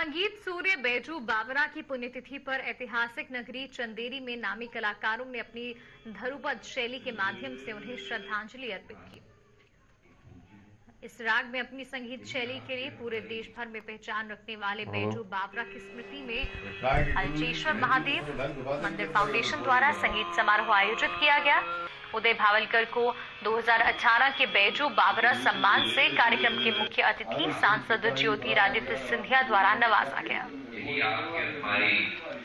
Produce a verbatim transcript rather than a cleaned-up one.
संगीत सूर्य बैजू बावरा की पुण्यतिथि पर ऐतिहासिक नगरी चंदेरी में नामी कलाकारों ने अपनी धरुपद शैली के माध्यम से उन्हें श्रद्धांजलि अर्पित की। इस राग में अपनी संगीत शैली के लिए पूरे देश भर में पहचान रखने वाले बैजू बावरा की स्मृति में अलचेश्वर महादेव मंदिर फाउंडेशन द्वारा संगीत समारोह आयोजित किया गया। उदय भावलकर को दो हज़ार अठारह के बैजू बावरा सम्मान से कार्यक्रम के मुख्य अतिथि सांसद ज्योतिरादित्य सिंधिया द्वारा नवाजा गया।